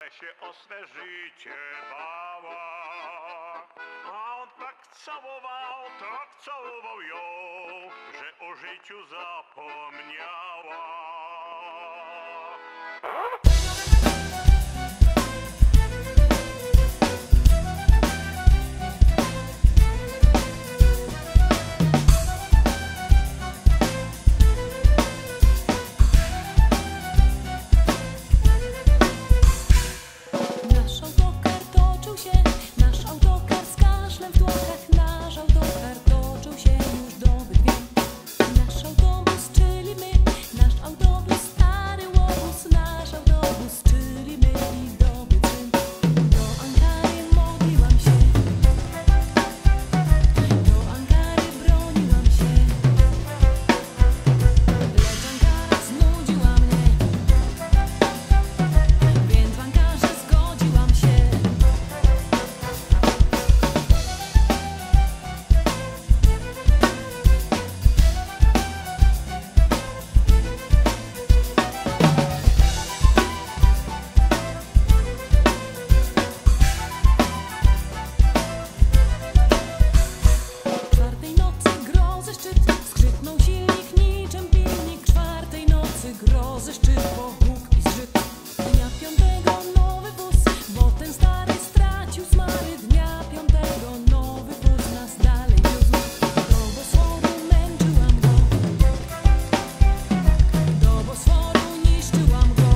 się o swe życie bała. A on tak całował ją, że o życiu zapomniała. Grozy, szczyt, pochód i zżyt. Dnia piątego nowy wóz, bo ten stary stracił smary. Dnia piątego nowy wóz nas dalej wiózł. Do Bosforu męczyłam go, do Bosforu niszczyłam go,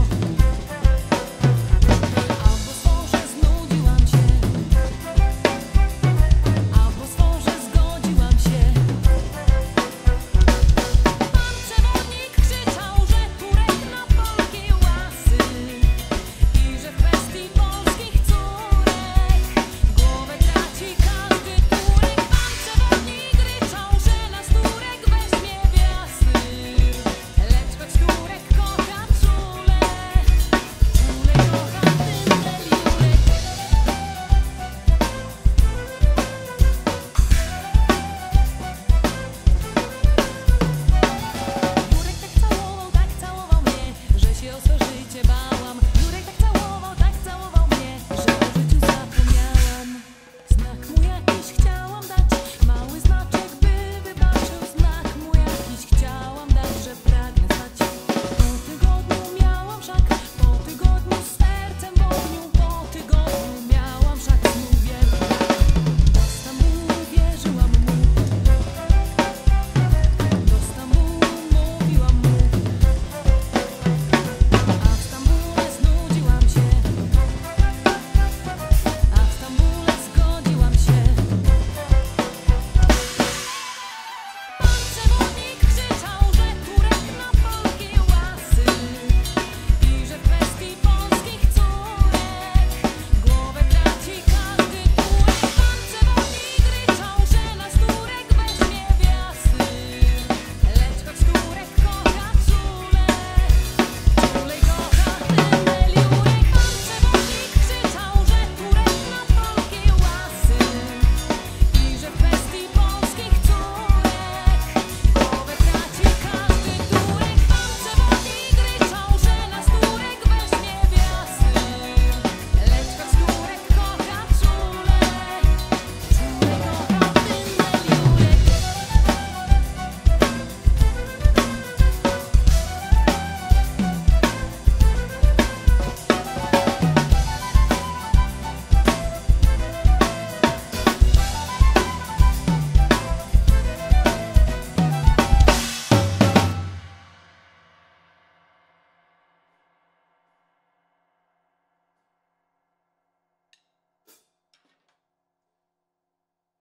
a w Bosforze znudziłam się, a w Bosforze zgodziłam się. Pan przewodnik krzyczał, że Turek na Polki łasy i że w kwestii polskich córek głowę traci każdy Turek. Pan przewodnik ryczał, że nas Turek weźmie w jasyr, lecz choć Turek kocha czule, czule kocha tyle Jurek. Jurek tak całował mnie, że się o swe życie bał.